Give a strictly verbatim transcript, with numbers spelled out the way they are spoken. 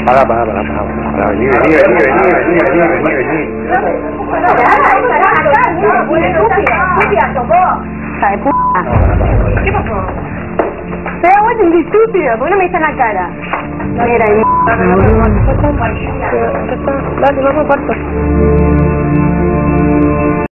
Pará, pará, pará, pará. Pará, vení, vení, vení, vení, vení, vení, vení, vení. Hija de puta. ¿Qué pasó? Te da vuelta en estúpido, ¿por qué no me dice en la cara? Mira, y... Dale, vamos a parto.